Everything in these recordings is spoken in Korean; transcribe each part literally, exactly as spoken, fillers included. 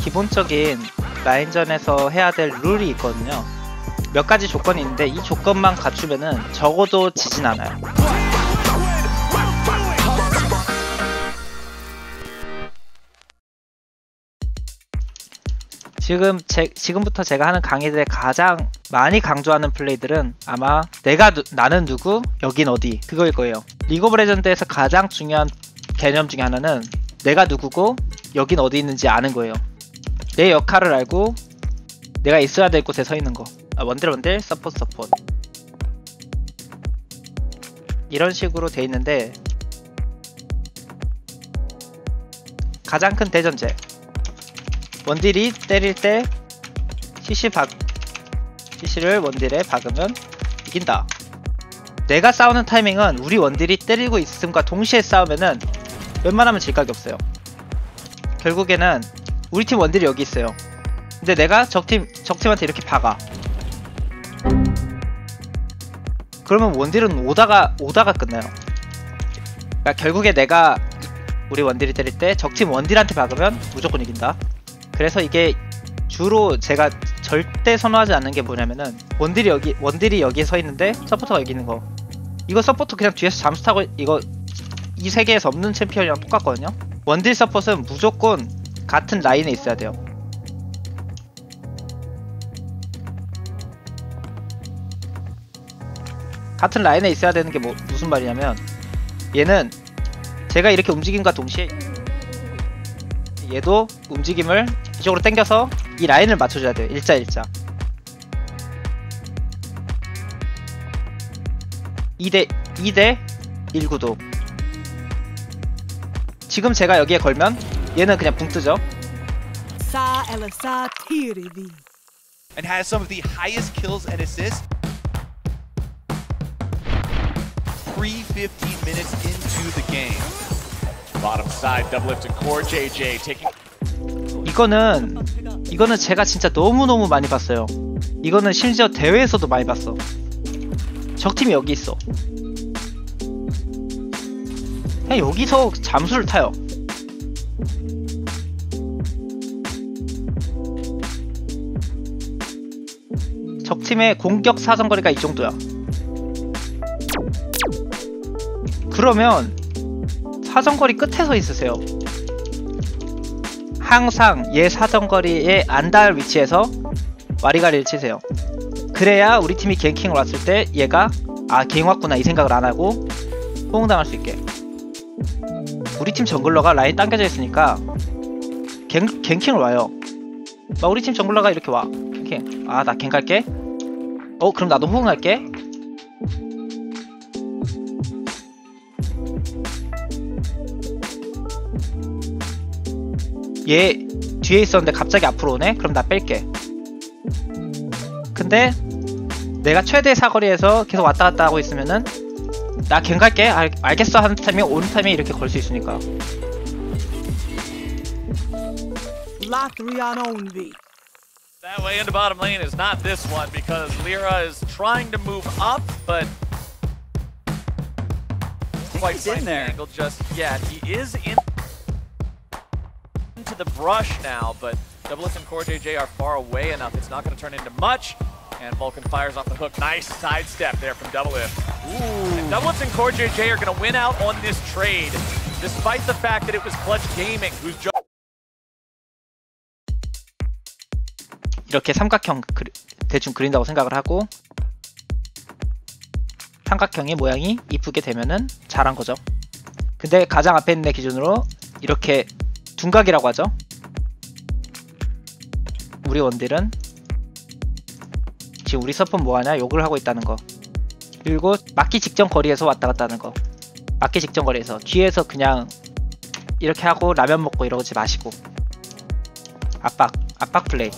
기본적인 라인전에서 해야 될 룰이 있거든요. 몇 가지 조건이 있는데 이 조건만 갖추면은 적어도 지진 않아요. 지금 제, 지금부터 제가 하는 강의들의 가장 많이 강조하는 플레이들은 아마 내가 누, 나는 누구, 여긴 어디 그거일 거예요. 리그 오브 레전드에서 가장 중요한 개념 중에 하나는 내가 누구고 여긴 어디 있는지 아는 거예요. 내 역할을 알고 내가 있어야 될 곳에 서 있는 거. 아, 원딜 원딜 서포트 서포트 이런 식으로 돼 있는데 가장 큰 대전제, 원딜이 때릴 때 씨씨 박 씨씨를 원딜에 박으면 이긴다. 내가 싸우는 타이밍은 우리 원딜이 때리고 있음과 동시에 싸우면은 웬만하면 질 각이 없어요. 결국에는 우리 팀 원딜이 여기 있어요. 근데 내가 적팀 적팀한테 이렇게 박아. 그러면 원딜은 오다가 오다가 끝나요. 그러니까 결국에 내가 우리 원딜이 때릴 때 적팀 원딜한테 박으면 무조건 이긴다. 그래서 이게 주로 제가 절대 선호하지 않는 게 뭐냐면은 원딜이 여기 원딜이 여기에 서 있는데 서포터가 여기 있는 거. 이거 서포터 그냥 뒤에서 잠수 타고 이거 이 세계에서 없는 챔피언이랑 똑같거든요. 원딜 서폿은 무조건 같은 라인에 있어야 돼요. 같은 라인에 있어야 되는 게 뭐, 무슨 말이냐면 얘는 제가 이렇게 움직임과 동시에 얘도 움직임을 이쪽으로 당겨서 이 라인을 맞춰줘야 돼요. 일자 일자 이 대 이 대 일 구도. 지금 제가 여기에 걸면 얘는 그냥 붕 뜨죠. And has some of the highest kills and assists. three fifteen minutes into the game. Bottom side double lift and core J J taking. 이거는 이거는 제가 진짜 너무너무 많이 봤어요. 이거는 심지어 대회에서도 많이 봤어. 적팀이 여기 있어. 그냥 여기서 잠수를 타요. 적팀의 공격 사정거리가 이 정도야. 그러면 사정거리 끝에 서 있으세요. 항상 얘 사정거리에 안 닿을 위치에서 와리가리를 치세요. 그래야 우리 팀이 갱킹을 왔을 때 얘가 아 갱 왔구나 이 생각을 안 하고 호응당할 수 있게. 우리 팀 정글러가 라인 당겨져 있으니까 갱, 갱킹을 와요. 막 우리 팀 정글러가 이렇게 와. 갱킹. 아 나 갱 갈게. 어 그럼 나도 호응할게. 얘 뒤에 있었는데 갑자기 앞으로 오네? 그럼 나 뺄게. 근데 내가 최대 사거리에서 계속 왔다 갔다 하고 있으면은 나 갱 갈게. 알, 알겠어 하는 타이밍에 오는 타이밍에 이렇게 걸 수 있으니까. That way into bottom lane is not this one because Lyra is trying to move up, but quite he's in there. Angle just yet. He is in into the brush now, but Doublelift and Core J J are far away enough. It's not going to turn into much. And Vulcan fires off the hook. Nice sidestep there from Doublelift. Ooh. And Doublelift and Core J J are going to win out on this trade, despite the fact that it was Clutch Gaming who's just. 이렇게 삼각형 그리, 대충 그린다고 생각을 하고 삼각형의 모양이 이쁘게 되면은 잘한 거죠. 근데 가장 앞에 있는 애 기준으로 이렇게 둔각이라고 하죠. 우리 원딜은 지금 우리 서폿 뭐하냐 욕을 하고 있다는 거. 그리고 맞기 직전 거리에서 왔다 갔다 하는 거. 맞기 직전 거리에서 뒤에서 그냥 이렇게 하고 라면 먹고 이러지 마시고 압박 압박 플레이.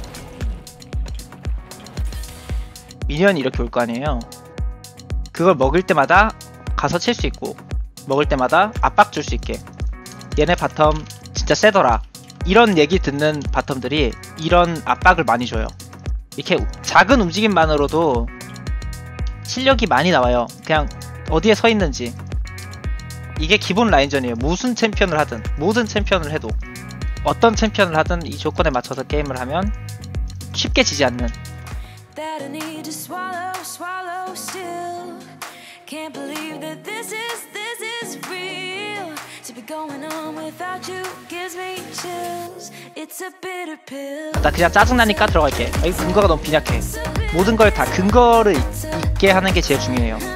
미니언이 이렇게 올 거 아니에요. 그걸 먹을 때마다 가서 칠 수 있고 먹을 때마다 압박 줄 수 있게. 얘네 바텀 진짜 세더라 이런 얘기 듣는 바텀들이 이런 압박을 많이 줘요. 이렇게 작은 움직임만으로도 실력이 많이 나와요. 그냥 어디에 서 있는지. 이게 기본 라인전이에요. 무슨 챔피언을 하든 모든 챔피언을 해도 어떤 챔피언을 하든 이 조건에 맞춰서 게임을 하면 쉽게 지지 않는. that I need to swallow, swallow still. Can't believe that this is, this is real. To be going on without you gives me chills. It's a bitter pill. 나 그냥 짜증나니까 들어갈게. 아이, 근거가 너무 빈약해. 모든 걸 다 근거를 있게 하는 게 제일 중요해요.